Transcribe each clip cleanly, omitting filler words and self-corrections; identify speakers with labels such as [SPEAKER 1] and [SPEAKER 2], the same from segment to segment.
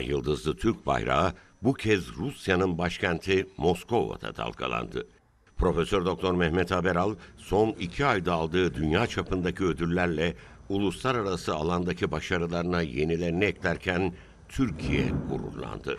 [SPEAKER 1] Ay yıldızlı Türk bayrağı bu kez Rusya'nın başkenti Moskova'da dalgalandı. Profesör Doktor Mehmet Haberal son 2 ayda aldığı dünya çapındaki ödüllerle uluslararası alandaki başarılarına yenilerini eklerken Türkiye gururlandı.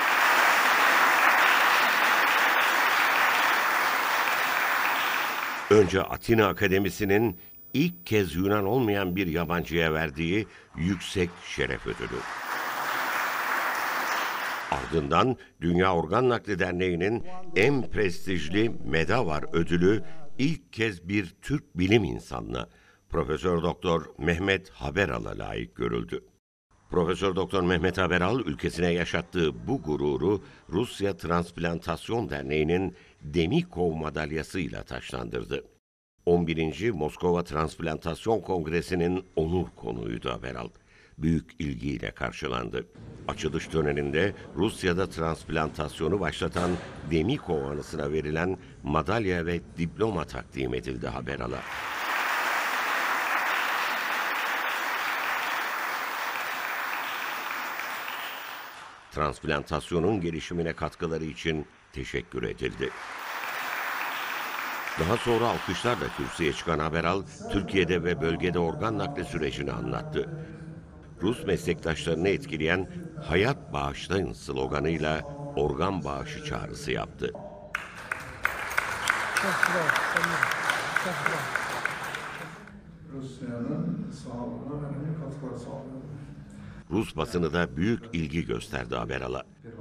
[SPEAKER 1] Önce Atina Akademisi'nin ilk kez Yunan olmayan bir yabancıya verdiği yüksek şeref ödülü. Ardından Dünya Organ Nakli Derneği'nin en prestijli Medavar ödülü ilk kez bir Türk bilim insanına, Profesör Doktor Mehmet Haberal'a layık görüldü. Profesör Doktor Mehmet Haberal ülkesine yaşattığı bu gururu Rusya Transplantasyon Derneği'nin Demikov madalyasıyla taçlandırdı. 11. Moskova Transplantasyon Kongresi'nin onur konuğuydu Haberal. Büyük ilgiyle karşılandı. Açılış töreninde Rusya'da transplantasyonu başlatan Demikov anısına verilen madalya ve diploma takdim edildi Haberal'a. Transplantasyonun gelişimine katkıları için teşekkür edildi. Daha sonra alkışlarla kürsüye çıkan Haberal, Türkiye'de ve bölgede organ nakli sürecini anlattı. Rus meslektaşlarını etkileyen "Hayat bağışlayın" sloganıyla organ bağışı çağrısı yaptı.
[SPEAKER 2] Rusya'nın sağlığına önemli katkılar sağlıyor.
[SPEAKER 1] Rus basını da büyük ilgi gösterdi Haberal'a.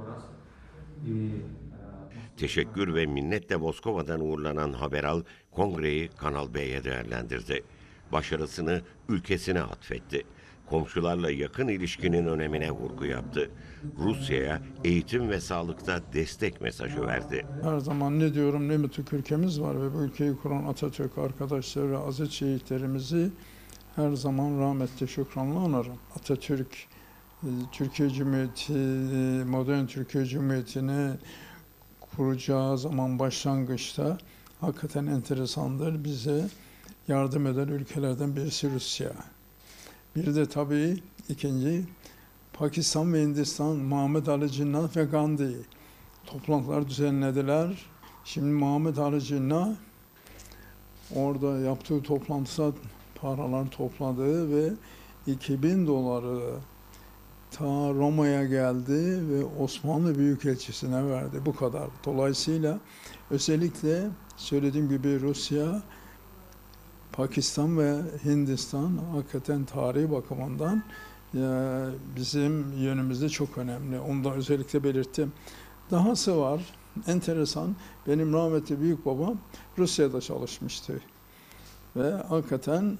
[SPEAKER 1] Teşekkür ve minnetle Moskova'dan uğurlanan Haberal, kongreyi Kanal B'ye değerlendirdi. Başarısını ülkesine atfetti. Komşularla yakın ilişkinin önemine vurgu yaptı. Rusya'ya eğitim ve sağlıkta destek mesajı verdi.
[SPEAKER 2] Her zaman ne diyorum, ne mutlu ülkemiz var ve bu ülkeyi kuran Atatürk arkadaşları ve aziz şehitlerimizi her zaman rahmetle şükranla anarım. Atatürk, Türkiye Cumhuriyeti, modern Türkiye Cumhuriyeti'ni kuracağı zaman başlangıçta hakikaten enteresandır. Bize yardım eden ülkelerden birisi Rusya. Bir de tabii ikinci Pakistan ve Hindistan, Muhammed Ali Cinnah ve Gandhi toplantılar düzenlediler. Şimdi Muhammed Ali Cinnah orada yaptığı toplantıda paralar topladı ve 2000 doları ta Roma'ya geldi ve Osmanlı Büyükelçisi'ne verdi. Bu kadar. Dolayısıyla özellikle söylediğim gibi Rusya, Pakistan ve Hindistan hakikaten tarihi bakımından bizim yönümüzde çok önemli. Onu da özellikle belirttim. Dahası var, enteresan. Benim rahmetli büyük babam Rusya'da çalışmıştı. Ve hakikaten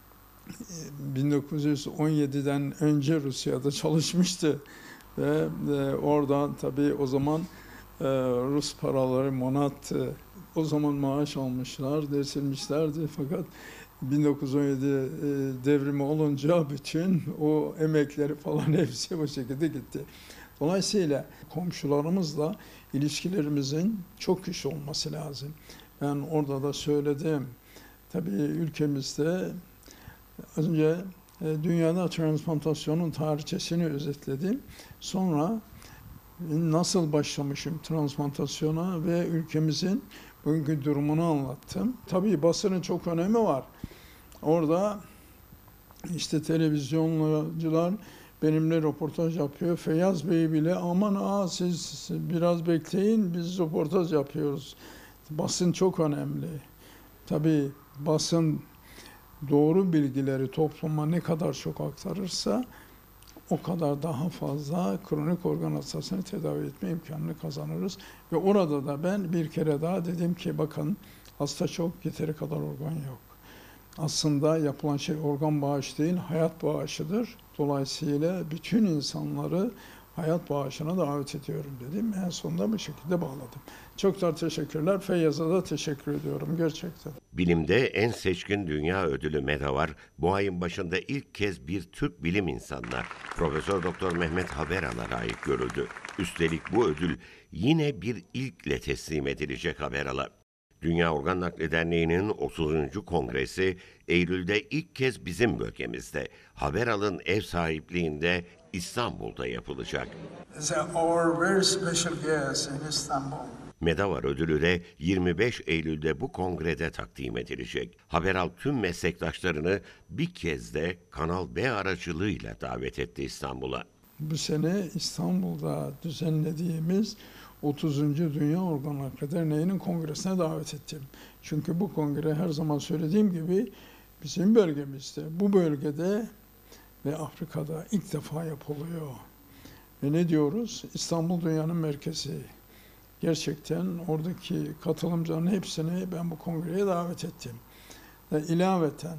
[SPEAKER 2] 1917'den önce Rusya'da çalışmıştı. Ve oradan tabii o zaman Rus paraları manat, o zaman maaş almışlar, desilmişlerdi. Fakat 1917 devrimi olunca bütün o emekleri falan hepsi bu şekilde gitti. Dolayısıyla komşularımızla ilişkilerimizin çok güçlü olması lazım. Ben orada da söyledim. Tabii ülkemizde az önce dünyada transplantasyonun tarihçesini özetledim. Sonra nasıl başlamışım transplantasyona ve ülkemizin bugünkü durumunu anlattım. Tabii basının çok önemi var. Orada işte televizyoncular benimle röportaj yapıyor. Feyyaz Bey bile aman siz biraz bekleyin, biz röportaj yapıyoruz. Basın çok önemli. Tabii basın doğru bilgileri topluma ne kadar çok aktarırsa o kadar daha fazla kronik organ hastasını tedavi etme imkanını kazanırız. Ve orada da ben bir kere daha dedim ki bakın hasta çok, yeteri kadar organ yok. Aslında yapılan şey organ bağışı değil, hayat bağışıdır. Dolayısıyla bütün insanları hayat bağışına davet ediyorum dedim. En sonunda bu şekilde bağladım. Çok da teşekkürler. Feyyaz'a da teşekkür ediyorum gerçekten.
[SPEAKER 1] Bilimde en seçkin dünya ödülü Medavar, bu ayın başında ilk kez bir Türk bilim insanına, Profesör Doktor Mehmet Haberal'a layık görüldü. Üstelik bu ödül yine bir ilkle teslim edilecek Haberal'a. Dünya Organ Nakli Derneği'nin 30. Kongresi Eylül'de ilk kez bizim bölgemizde Haberal'ın ev sahipliğinde İstanbul'da yapılacak.
[SPEAKER 3] is our very special guest in Istanbul.
[SPEAKER 1] Medavar ödülü de 25 Eylül'de bu kongrede takdim edilecek. Haberal tüm meslektaşlarını bir kez de Kanal B aracılığıyla davet etti İstanbul'a.
[SPEAKER 2] Bu sene İstanbul'da düzenlediğimiz 30. Dünya Organ Nakli Derneği'nin kongresine davet ettim. Çünkü bu kongre her zaman söylediğim gibi bizim bölgemizde, bu bölgede ve Afrika'da ilk defa yapılıyor. Ve ne diyoruz? İstanbul dünyanın merkezi. Gerçekten oradaki katılımcıların hepsini ben bu kongreye davet ettim. Ve ilaveten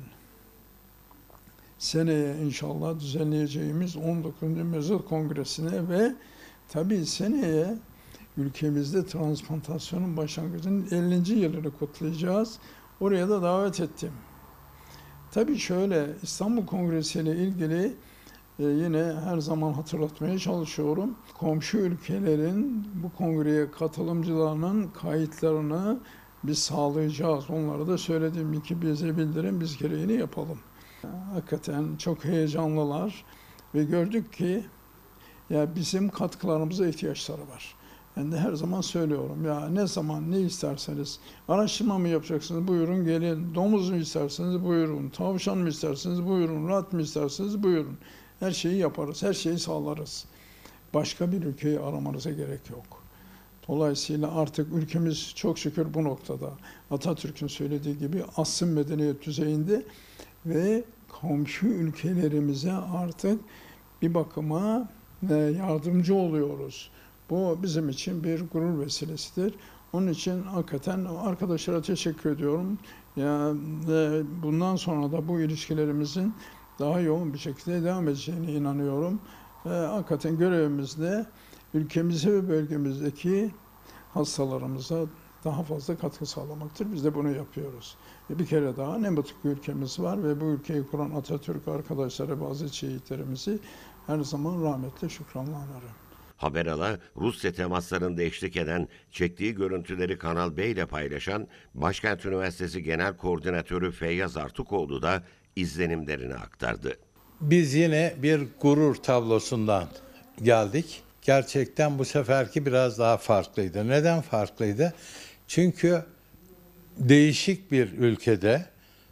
[SPEAKER 2] seneye inşallah düzenleyeceğimiz 19. Mezar Kongresi'ne ve tabii seneye ülkemizde transplantasyonun başlangıcının 50. yılını kutlayacağız. Oraya da davet ettim. Tabii şöyle İstanbul Kongresi ile ilgili yine her zaman hatırlatmaya çalışıyorum. Komşu ülkelerin bu kongreye katılımcılarının kayıtlarını biz sağlayacağız. Onlara da söylediğim gibi bize bildirin, biz gereğini yapalım. Hakikaten çok heyecanlılar ve gördük ki ya bizim katkılarımıza ihtiyaçları var. Ben de her zaman söylüyorum ya ne zaman ne isterseniz araştırma mı yapacaksınız buyurun gelin. Domuz mu isterseniz buyurun. Tavşan mı isterseniz buyurun. Rat mı isterseniz buyurun. Her şeyi yaparız, her şeyi sağlarız. Başka bir ülkeyi aramanıza gerek yok. Dolayısıyla artık ülkemiz çok şükür bu noktada. Atatürk'ün söylediği gibi asrın medeniyet düzeyinde ve komşu ülkelerimize artık bir bakıma yardımcı oluyoruz. Bu bizim için bir gurur vesilesidir. Onun için hakikaten arkadaşlara teşekkür ediyorum. Ya, bundan sonra da bu ilişkilerimizin daha yoğun bir şekilde devam edeceğine inanıyorum. Hakikaten görevimizde ülkemize ve bölgemizdeki hastalarımıza daha fazla katkı sağlamaktır. Biz de bunu yapıyoruz. Bir kere daha ne mutlu ülkemiz var ve bu ülkeyi kuran Atatürk arkadaşları, bazı şehitlerimizi her zaman rahmetle şükranla anarım.
[SPEAKER 1] Haberal'a Rusya temaslarında eşlik eden, çektiği görüntüleri Kanal B ile paylaşan Başkent Üniversitesi Genel Koordinatörü Feyyaz Artukoğlu da izlenimlerini aktardı.
[SPEAKER 4] Biz yine bir gurur tablosundan geldik. Gerçekten bu seferki biraz daha farklıydı. Neden farklıydı? Çünkü değişik bir ülkede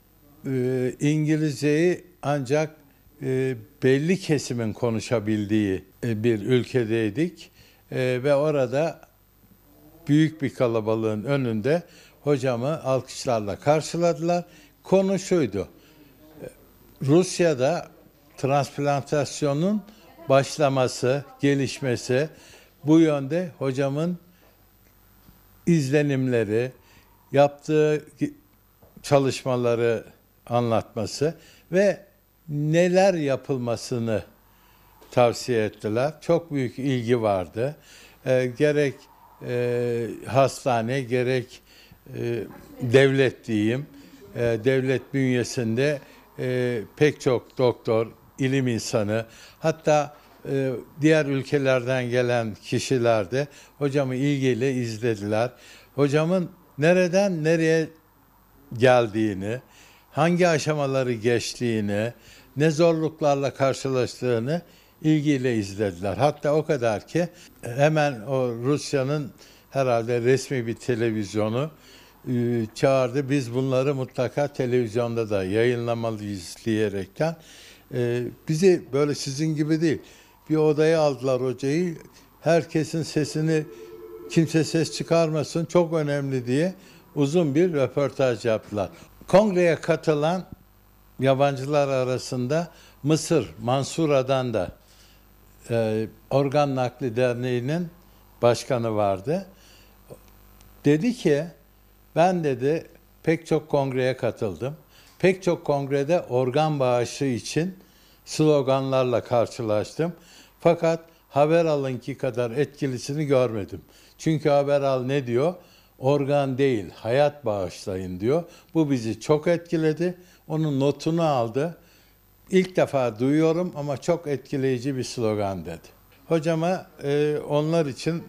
[SPEAKER 4] İngilizceyi ancak belli kesimin konuşabildiği bir ülkedeydik. Ve orada büyük bir kalabalığın önünde hocamı alkışlarla karşıladılar. Konu şuydu: Rusya'da transplantasyonun başlaması, gelişmesi, bu yönde hocamın izlenimleri, yaptığı çalışmaları anlatması ve neler yapılmasını tavsiye ettiler. Çok büyük ilgi vardı. Gerek hastane, gerek devlet diyeyim, devlet bünyesinde pek çok doktor, ilim insanı, hatta diğer ülkelerden gelen kişiler de hocamı ilgiyle izlediler. Hocamın nereden nereye geldiğini, hangi aşamaları geçtiğini, ne zorluklarla karşılaştığını ilgiyle izlediler. Hatta o kadar ki hemen o Rusya'nın herhalde resmi bir televizyonu çağırdı. Biz bunları mutlaka televizyonda da yayınlamalıyız diyerekten bizi böyle sizin gibi değil, bir odaya aldılar hocayı. Herkesin sesini, kimse ses çıkarmasın, çok önemli diye uzun bir röportaj yaptılar. Kongreye katılan yabancılar arasında Mısır, Mansura'dan da Organ Nakli Derneği'nin başkanı vardı. Dedi ki, ben dedi pek çok kongreye katıldım. Pek çok kongrede organ bağışı için sloganlarla karşılaştım. Fakat Haberal'ınki kadar etkilisini görmedim. Çünkü Haberal ne diyor? Organ değil, hayat bağışlayın diyor. Bu bizi çok etkiledi. Onun notunu aldı. İlk defa duyuyorum ama çok etkileyici bir slogan dedi. Hocama onlar için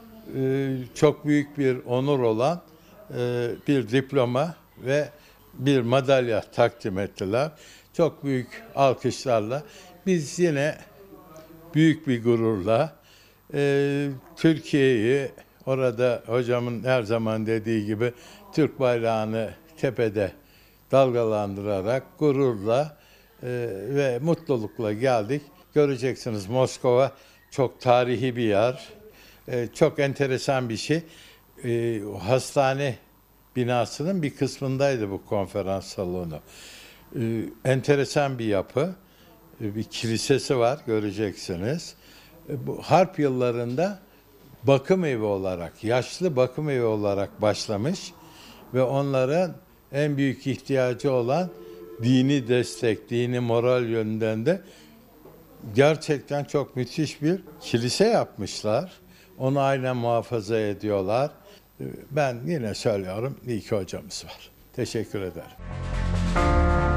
[SPEAKER 4] çok büyük bir onur olan bir diploma ve bir madalya takdim ettiler. Çok büyük alkışlarla biz yine büyük bir gururla Türkiye'yi, orada hocamın her zaman dediği gibi Türk bayrağını tepede dalgalandırarak gururla ve mutlulukla geldik. Göreceksiniz, Moskova çok tarihi bir yer. Çok enteresan bir şey. Hastane binasının bir kısmındaydı bu konferans salonu. Enteresan bir yapı. Bir kilisesi var, göreceksiniz. Bu harp yıllarında bakım evi olarak, yaşlı bakım evi olarak başlamış ve onların en büyük ihtiyacı olan dini destek, dini moral yönünden de gerçekten çok müthiş bir kilise yapmışlar. Onu aynen muhafaza ediyorlar. Ben yine söylüyorum, iyi ki hocamız var. Teşekkür ederim.